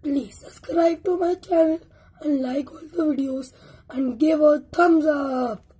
Please subscribe to my channel and like all the videos and give a thumbs up.